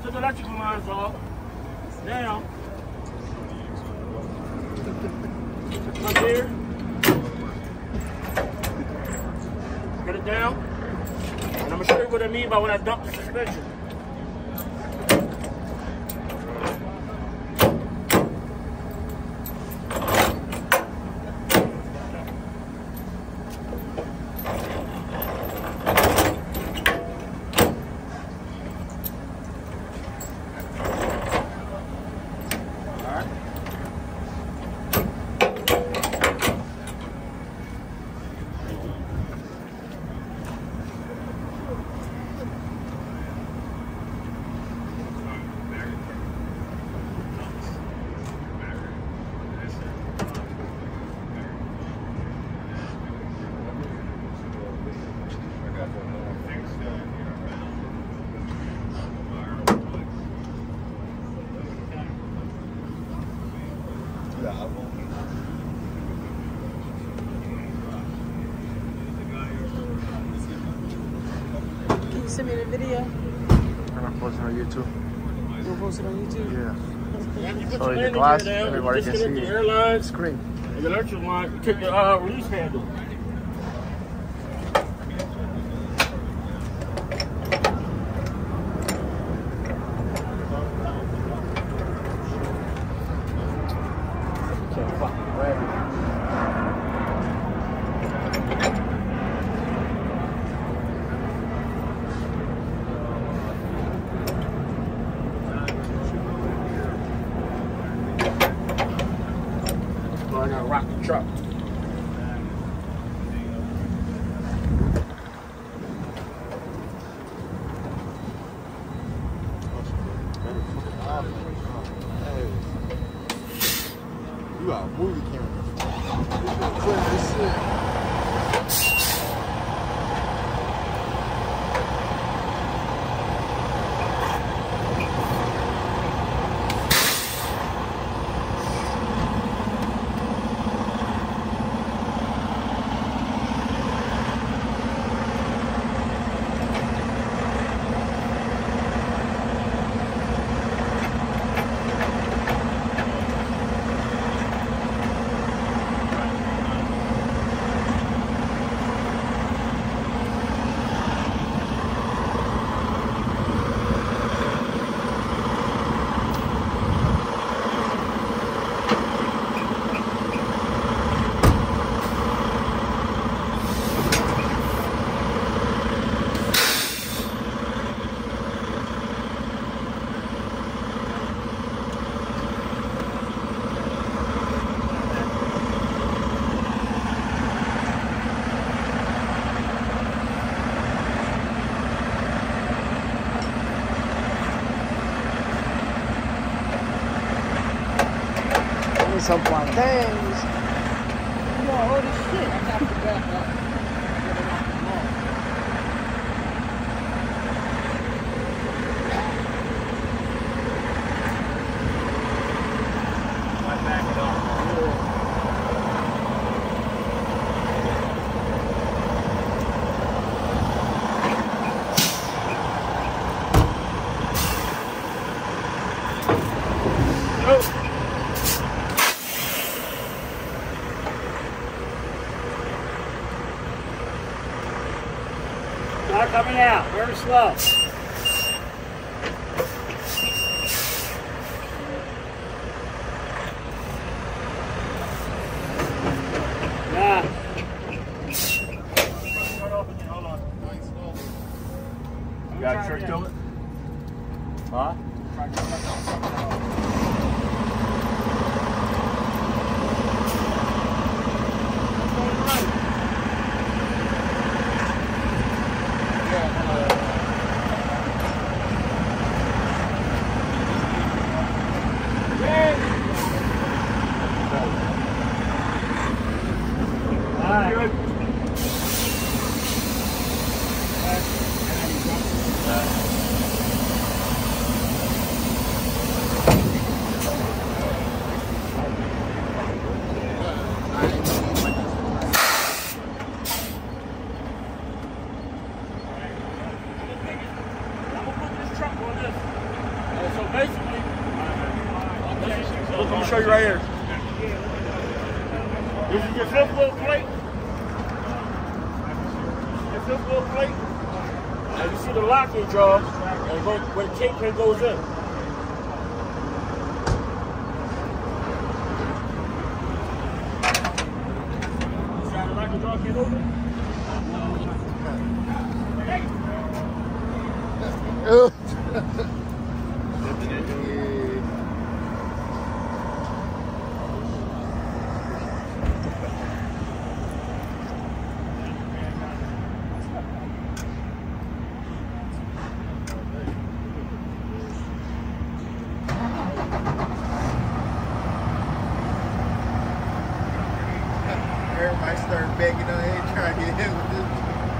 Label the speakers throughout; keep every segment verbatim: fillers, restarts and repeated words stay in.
Speaker 1: Took the electrical lines off. Now, up here. Get it down. And I'm going to show you what I mean by when I dump the suspension.
Speaker 2: Send me the video.
Speaker 3: I'm gonna post it on YouTube.
Speaker 2: You gonna post it on YouTube?
Speaker 3: Yeah.
Speaker 1: You put
Speaker 3: So
Speaker 1: your
Speaker 3: the
Speaker 1: landing
Speaker 3: glass,
Speaker 1: gear down,
Speaker 3: everybody
Speaker 1: you
Speaker 3: can
Speaker 1: disconnect
Speaker 3: see
Speaker 1: the airline
Speaker 3: screen.
Speaker 1: and the electrical line. You take the uh, release handle. I gotta rock the truck.
Speaker 3: You got a movie camera. Clear this shit. Some plantains.
Speaker 2: You know, all this shit. I got to back up. Get it off the wall.
Speaker 1: I back it off. Oh. Not coming out, very slow. Yeah. You got a trick to it? Huh? basically, look, let me show you right here. This is your fifth wheel plate. Your fifth wheel plate. And you see the locking jaw, and go, where the kingpin goes in. You see how the locking jaw get open?
Speaker 3: Everybody started begging on here trying to get hit with this.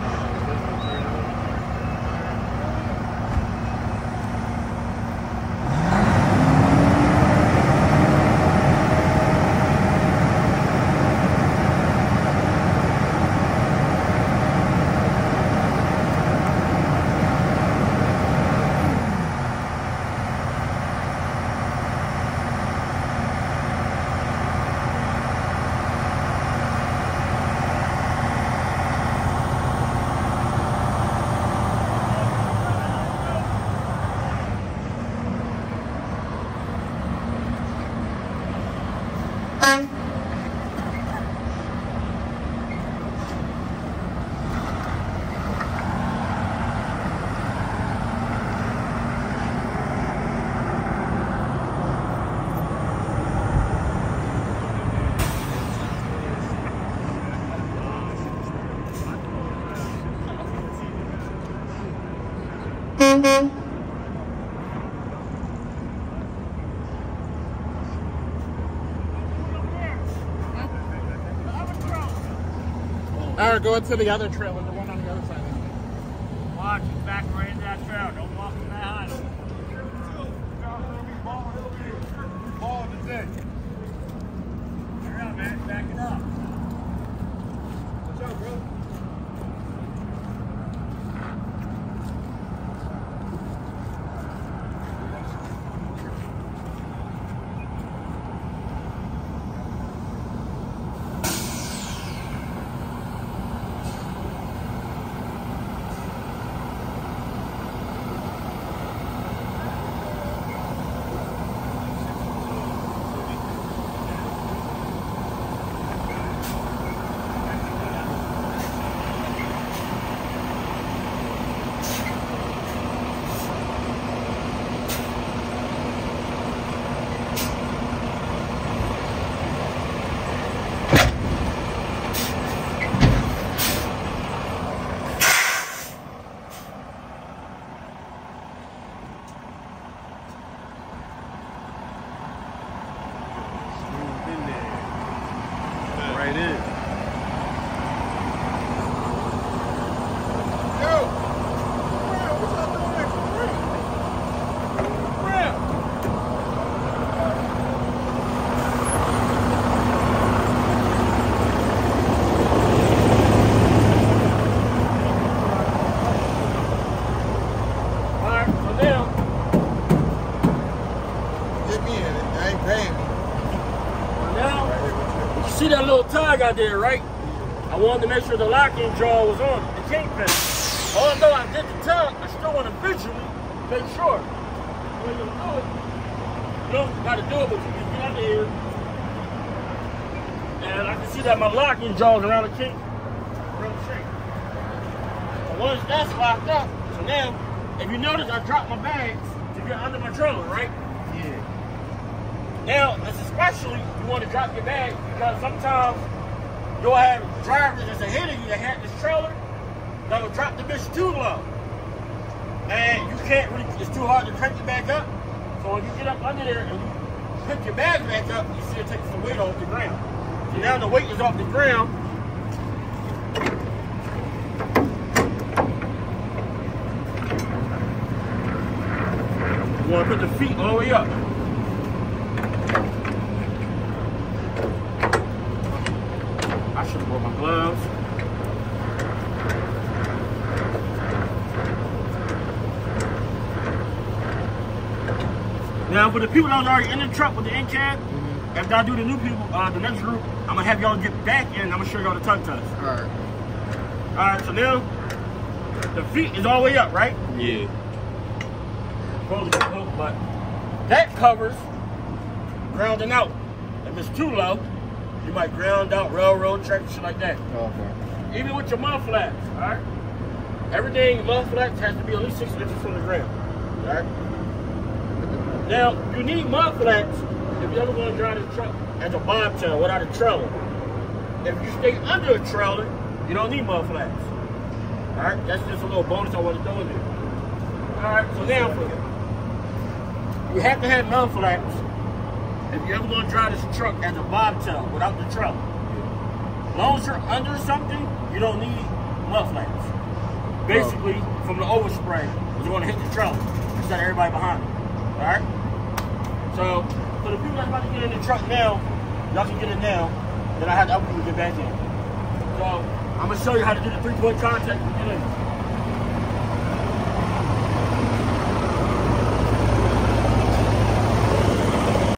Speaker 2: All right, go into the other trailer, the one on the other side.
Speaker 1: Watch, it's back right into that trail. Don't walk in that high.
Speaker 3: Ball today.
Speaker 1: Hurry up, man. Back it up.
Speaker 3: What's up, bro? Right in. Yo! Brown, what y'all doing next to Brown? Brown!
Speaker 1: Alright, so now,
Speaker 3: Get me in it. I ain't paying me.
Speaker 1: now, you see that little tag out there, right? I wanted to make sure the locking jaw was on, the kingpin. Although I did the tag, I still want to visually make sure. When you do it, you don't got to do it, but you can get out here. And I can see that my locking jaw is around the kink, around the shank. So once that's locked up, so now, if you notice, I dropped my bags to get under my trailer, right?
Speaker 3: Yeah.
Speaker 1: Now, it's especially you want to drop your bag because sometimes you'll have drivers that's ahead of you that have this trailer that will drop the bitch too low. And you can't really, it's too hard to crank it back up. So when you get up under there and you pick your bag back up, you see it takes some weight off the ground. So now the weight is off the ground. You want to put the feet all the way up. I should have brought my gloves. Now, for the people that was already in the truck with the in cab, mm-hmm. after I do the new people, uh, the next group, I'm gonna have y'all get back in. I'm gonna show y'all the tongue test.
Speaker 3: All right.
Speaker 1: All right. So now, the feet is all the way up, right?
Speaker 3: Yeah.
Speaker 1: Hold it, hold it, but that covers grounding out. If it's too low, you might ground out railroad track and shit like that.
Speaker 3: Okay.
Speaker 1: Even with your mud flaps, all right? Everything mud flaps has to be at least six inches from the ground, all right? Now, you need mud flaps if you ever want to drive the truck as a bobtail without a trailer. If you stay under a trailer, you don't need mud flaps. All right, that's just a little bonus I want to throw in there. All right, so now for you, you have to have mud flaps if you're ever going to drive this truck as a bobtail without the trailer. As long as you're under something, you don't need mud flaps. Basically, from the overspray, you're going to hit the trailer instead of everybody behind it. All right? So, for the people that's about to get in the truck now, y'all can get in now. Then I have the other people get back in. So, I'm going to show you how to do the three-point contact.